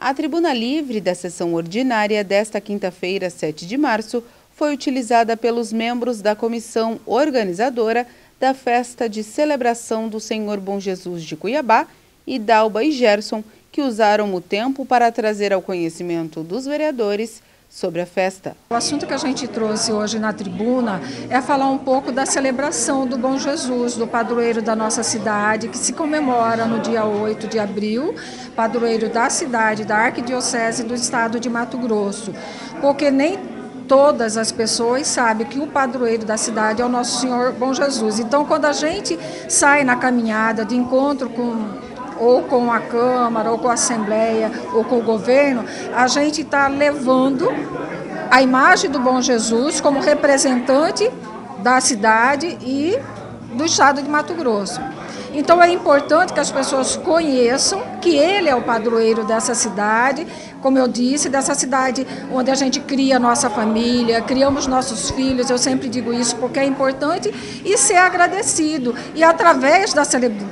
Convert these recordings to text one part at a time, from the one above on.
A tribuna livre da sessão ordinária desta quinta-feira, 7 de março, foi utilizada pelos membros da comissão organizadora da festa de celebração do Senhor Bom Jesus de Cuiabá e Dalba e Gerson, que usaram o tempo para trazer ao conhecimento dos vereadores sobre a festa. O assunto que a gente trouxe hoje na tribuna é falar um pouco da celebração do Bom Jesus, do padroeiro da nossa cidade, que se comemora no dia 8 de abril, padroeiro da cidade, da Arquidiocese do Estado de Mato Grosso, porque nem todas as pessoas sabem que o padroeiro da cidade é o nosso Senhor Bom Jesus. Então, quando a gente sai na caminhada de encontro ou com a Câmara, ou com a Assembleia, ou com o governo, a gente está levando a imagem do Bom Jesus como representante da cidade e do Estado de Mato Grosso. Então é importante que as pessoas conheçam que ele é o padroeiro dessa cidade, como eu disse, dessa cidade onde a gente cria a nossa família, criamos nossos filhos, eu sempre digo isso porque é importante, e ser agradecido. E através da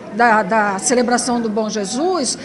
celebração do Bom Jesus,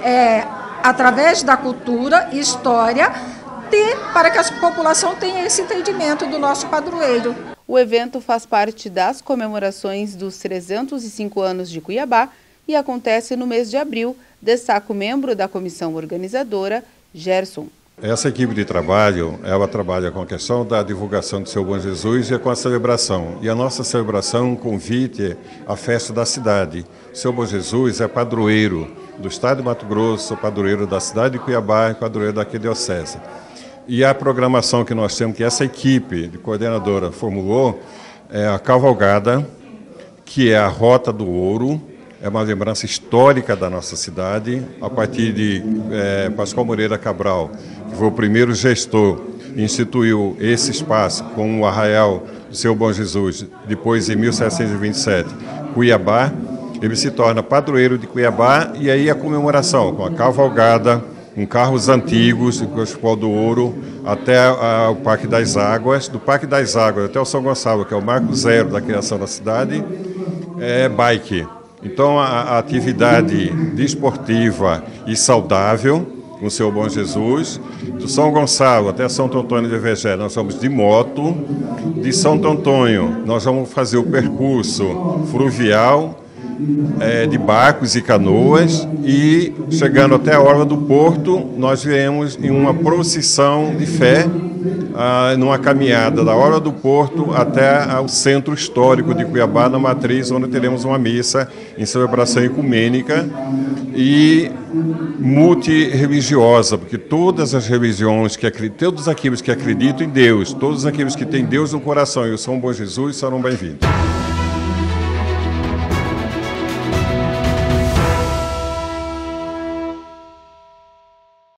através da cultura e história, para que a população tenha esse entendimento do nosso padroeiro. O evento faz parte das comemorações dos 305 anos de Cuiabá e acontece no mês de abril, destaca o membro da comissão organizadora, Gerson. Essa equipe de trabalho, ela trabalha com a questão da divulgação do Seu Bom Jesus e com a celebração. E a nossa celebração é um convite à festa da cidade. O Seu Bom Jesus é padroeiro do Estado de Mato Grosso, padroeiro da cidade de Cuiabá e padroeiro da Arquidiocese. E a programação que nós temos, que essa equipe de coordenadora formulou, é a cavalgada, que é a Rota do Ouro, é uma lembrança histórica da nossa cidade, a partir de Pascoal Moreira Cabral, que foi o primeiro gestor, instituiu esse espaço com o arraial do Seu Bom Jesus, depois em 1727, Cuiabá, ele se torna padroeiro de Cuiabá, e aí a comemoração com a cavalgada, com carros antigos, do Hospital do Ouro, até o Parque das Águas. Do Parque das Águas até o São Gonçalo, que é o marco zero da criação da cidade, é bike. Então, a atividade desportiva e saudável, com o Seu Bom Jesus. Do São Gonçalo até Santo Antônio de Vegé, nós vamos de moto. De Santo Antônio, nós vamos fazer o percurso fluvial, de barcos e canoas, e chegando até a Orla do Porto, nós viemos em uma procissão de fé, numa caminhada da Orla do Porto até o centro histórico de Cuiabá, na Matriz, onde teremos uma missa em celebração ecumênica e multirreligiosa, porque todas as religiões, todos aqueles que acreditam em Deus, todos aqueles que têm Deus no coração e o São Bom Jesus serão bem-vindos.